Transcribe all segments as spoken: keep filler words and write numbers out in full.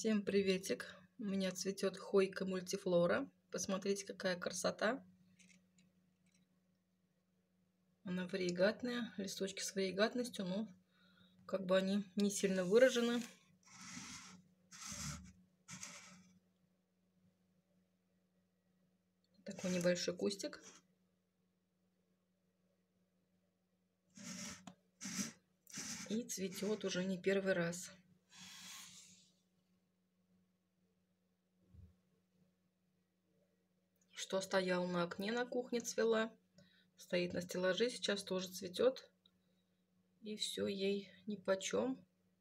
Всем приветик! У меня цветет хойка мультифлора. Посмотрите, какая красота. Она вариегатная, листочки с вариегатностью, но как бы они не сильно выражены. Такой небольшой кустик. И цветет уже не первый раз. Что стоял на окне на кухне, цвела. Стоит на стеллаже, сейчас тоже цветет. И все ей нипочем.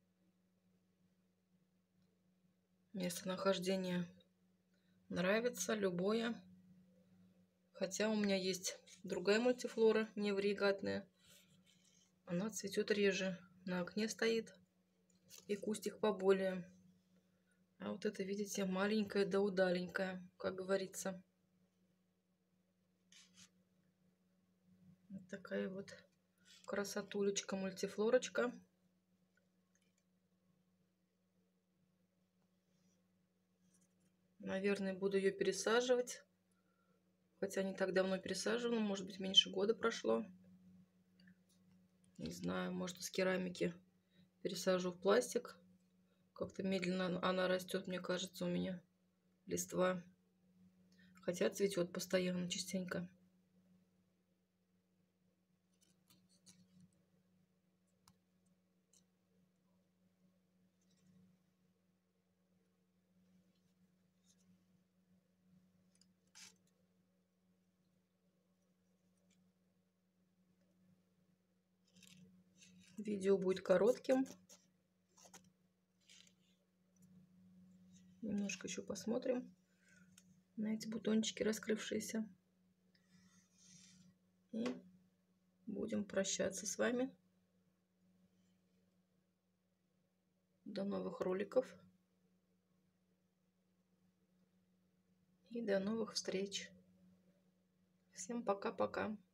Местонахождение нравится, любое. Хотя у меня есть другая мультифлора, не вариегатная. Она цветет реже. На окне стоит. И кустик поболее. А вот это, видите, маленькая да удаленькая, как говорится. Вот такая вот красотулечка, мультифлорочка. Наверное, буду ее пересаживать. Хотя не так давно пересаживала, может быть, меньше года прошло. Не знаю, может, из керамики пересажу в пластик. Как-то медленно она растет, мне кажется, у меня листва. Хотя цветет постоянно, частенько. Видео будет коротким. Немножко еще посмотрим на эти бутончики раскрывшиеся. И будем прощаться с вами. До новых роликов. И до новых встреч. Всем пока-пока.